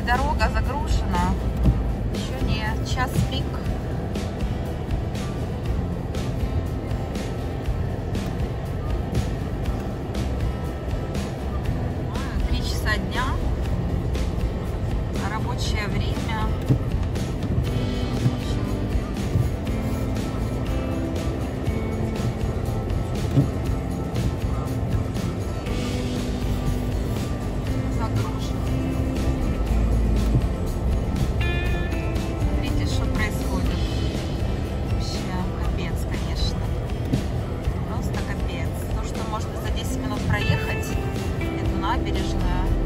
и дорога загружена. Еще не час пик. Дня, рабочее время. Загружен. Смотрите, что происходит. Вообще капец, конечно. Просто капец. То, что можно за 10 минут проехать эту набережную.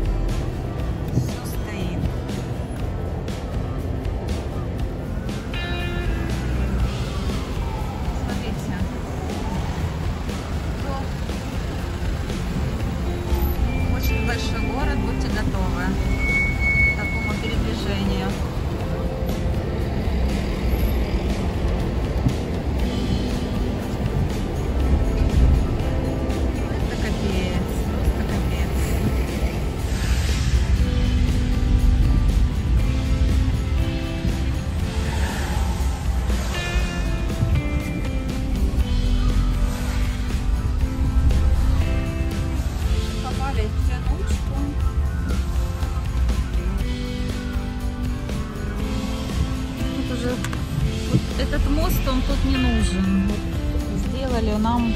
Большой город, будьте готовы к такому передвижению. Это капец, просто капец. Попали в тянучку. Тут уже вот этот мост, он тут не нужен. Вот сделали нам,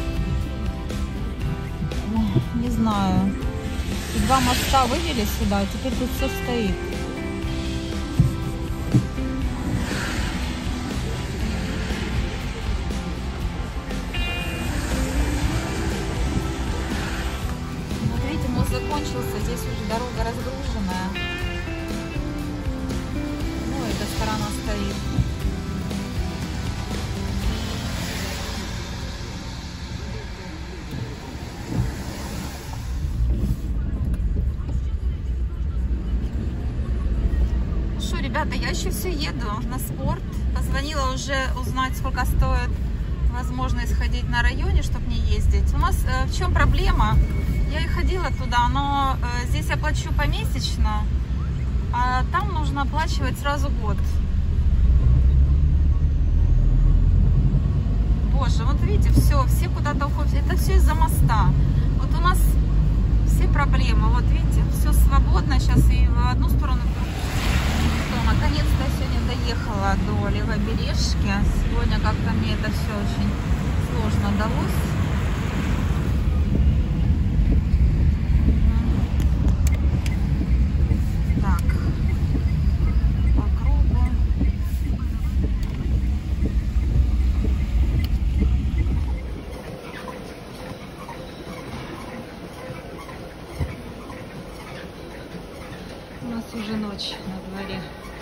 не знаю, и 2 моста вывели сюда, теперь тут все стоит. Закончился, здесь уже дорога разгруженная. Ну, эта сторона стоит. Ну что, ребята, я еще все еду на спорт. Позвонила уже узнать, сколько стоит возможность сходить на районе, чтобы не ездить. У нас в чем проблема? Я и ходила туда, но здесь я плачу помесячно, а там нужно оплачивать сразу год. Боже, вот видите, все куда-то уходят. Это все из-за моста. Вот у нас все проблемы. Вот видите, все свободно сейчас и в одну сторону. Что, наконец-то я сегодня доехала до Левобережки. Сегодня как-то мне это все очень сложно далось. У нас уже ночь на дворе.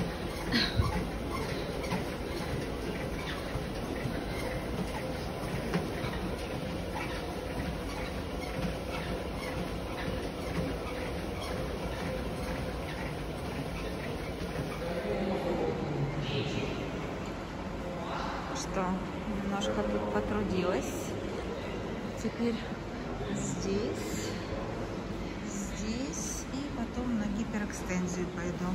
Что, немножко тут потрудилась. Теперь здесь. И потом на гиперэкстензию пойду.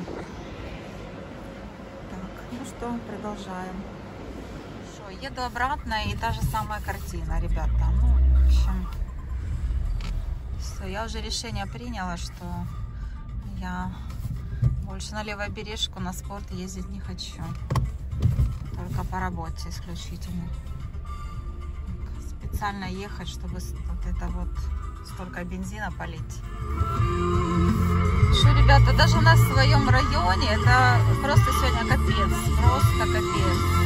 Так, ну что, продолжаем. Что, еду обратно, и та же самая картина, ребята. Ну, в общем, все, я уже решение приняла, что я больше на Левобережку на спорт ездить не хочу. Только по работе исключительно. Специально ехать, чтобы вот это вот столько бензина полить. Что, ребята, даже на своем районе это просто сегодня капец. Просто капец.